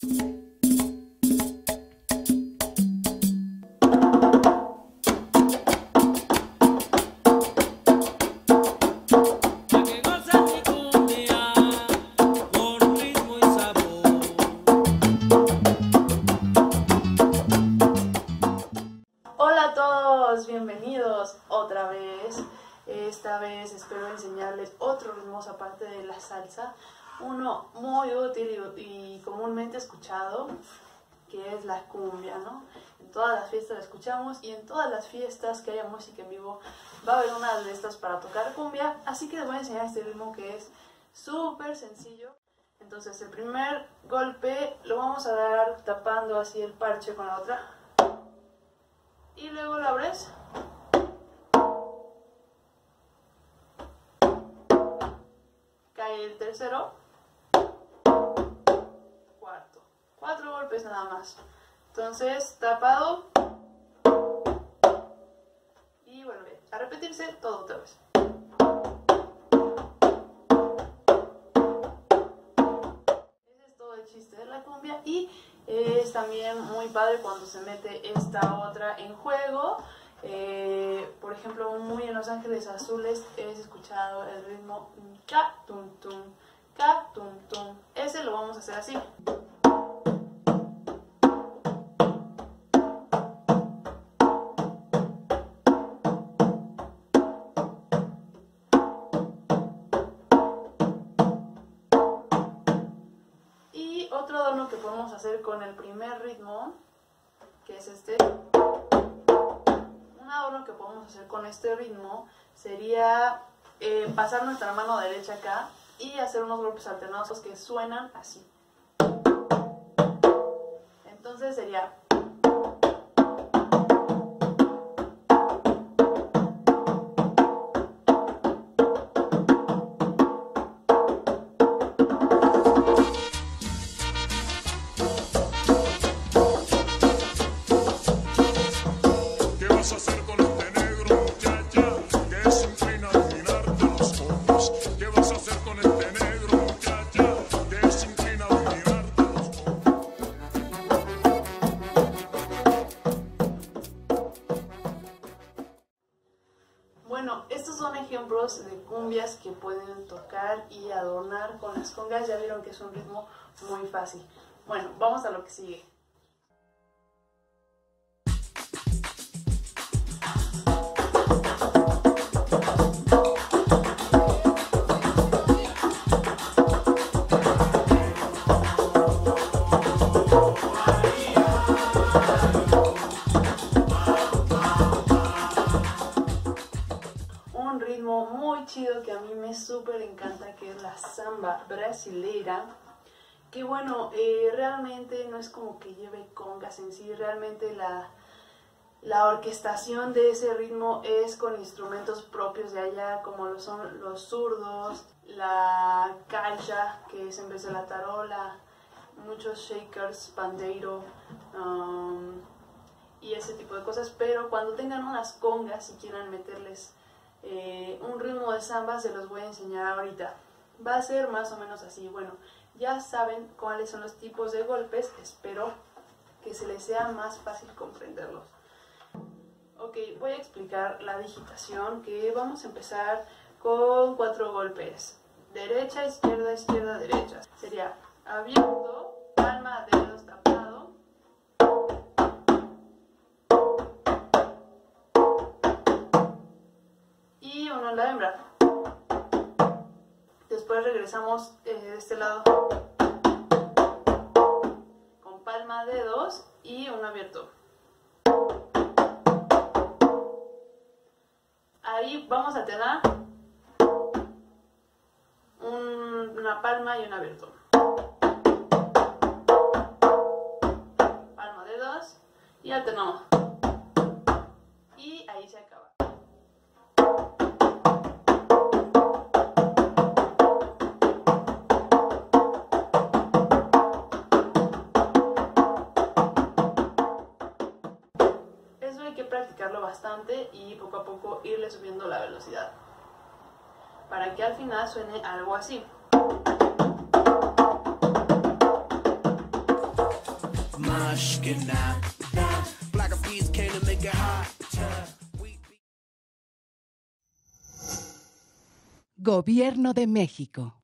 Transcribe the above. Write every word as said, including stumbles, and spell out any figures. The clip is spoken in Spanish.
Hola a todos, bienvenidos otra vez. Esta vez espero enseñarles otro ritmo aparte de la salsa, uno muy útil y, y comúnmente escuchado, que es la cumbia, ¿no? En todas las fiestas la escuchamos y en todas las fiestas que haya música en vivo va a haber una de estas para tocar cumbia, así que les voy a enseñar este ritmo que es súper sencillo. Entonces el primer golpe lo vamos a dar tapando así el parche con la otra. Y luego lo abres. Cae el tercero. Cuarto. Cuatro golpes nada más. Entonces, tapado. Y vuelve a repetirse todo otra vez. Ese es todo el chiste de la cumbia. Y es también muy padre cuando se mete esta otra en juego. Eh, por ejemplo, muy en Los Ángeles Azules es escuchado el ritmo ca tum tum, ca tum tum. Ese lo vamos a hacer así. Y otro adorno que podemos hacer con el primer ritmo, que es este. Un adorno que podemos hacer con este ritmo sería eh, pasar nuestra mano derecha acá y hacer unos golpes alternados que suenan así. Entonces sería... Bueno, estos son ejemplos de cumbias que pueden tocar y adornar con las congas. Ya vieron que es un ritmo muy fácil. Bueno, vamos a lo que sigue. Un ritmo muy chido que a mí me súper encanta, que es la samba brasileira, que bueno, eh, realmente no es como que lleve congas en sí, realmente la, la orquestación de ese ritmo es con instrumentos propios de allá, como lo son los zurdos, la caixa, que es en vez de la tarola, muchos shakers, pandeiro, um, y ese tipo de cosas. Pero cuando tengan unas congas y quieran meterles Eh, un ritmo de samba, se los voy a enseñar ahorita. Va a ser más o menos así. Bueno, ya saben cuáles son los tipos de golpes, espero que se les sea más fácil comprenderlos. Ok, voy a explicar la digitación, que vamos a empezar con cuatro golpes. Derecha, izquierda, izquierda, derecha. Sería abierto, palma, dedos, tapado. Y uno en la hembra. Después regresamos eh, de este lado con palma, dedos y uno abierto. Ahí vamos a tener un, una palma y un abierto. Palma, dedos y alternamos. Y ahí se acaba. Practicarlo bastante y poco a poco irle subiendo la velocidad para que al final suene algo así. Gobierno de México.